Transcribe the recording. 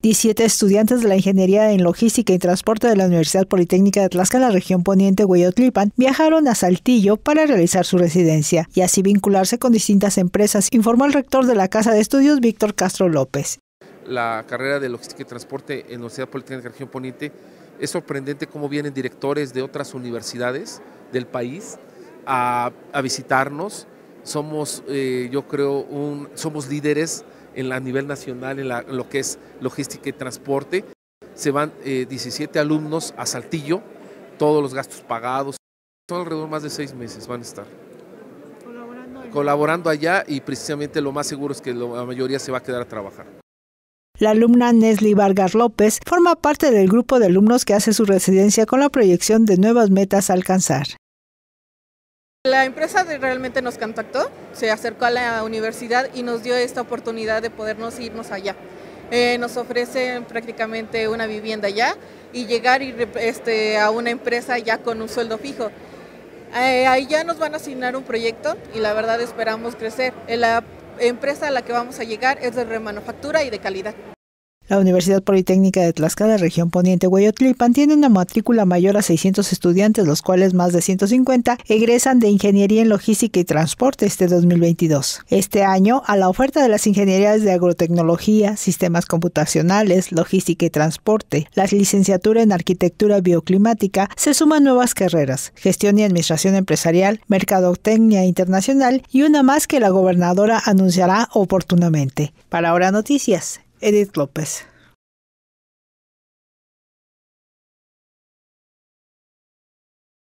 17 estudiantes de la Ingeniería en Logística y Transporte de la Universidad Politécnica de Tlaxcala, región poniente Hueyotlipan, viajaron a Saltillo para realizar su residencia y así vincularse con distintas empresas, informó el rector de la Casa de Estudios, Víctor Castro López. La carrera de Logística y Transporte en la Universidad Politécnica de la región poniente es sorprendente cómo vienen directores de otras universidades del país a visitarnos. Somos, yo creo, somos líderes a nivel nacional en lo que es logística y transporte. Se van 17 alumnos a Saltillo, todos los gastos pagados. Son alrededor de más de 6 meses van a estar colaborando allá y precisamente lo más seguro es que la mayoría se va a quedar a trabajar. La alumna Nesli Vargas López forma parte del grupo de alumnos que hace su residencia con la proyección de nuevas metas a alcanzar. La empresa realmente nos contactó, se acercó a la universidad y nos dio esta oportunidad de podernos irnos allá. Nos ofrecen prácticamente una vivienda allá y llegar a una empresa ya con un sueldo fijo. Ahí ya nos van a asignar un proyecto y la verdad esperamos crecer. La empresa a la que vamos a llegar es de remanufactura y de calidad. La Universidad Politécnica de Tlaxcala, región poniente Hueyotlipan, tiene una matrícula mayor a 600 estudiantes, los cuales más de 150 egresan de Ingeniería en Logística y Transporte este 2022. Este año, a la oferta de las ingenierías de Agrotecnología, Sistemas Computacionales, Logística y Transporte, la licenciatura en Arquitectura Bioclimática, se suman nuevas carreras, Gestión y Administración Empresarial, Mercadotecnia Internacional y una más que la gobernadora anunciará oportunamente. Para Ahora Noticias, Edith López.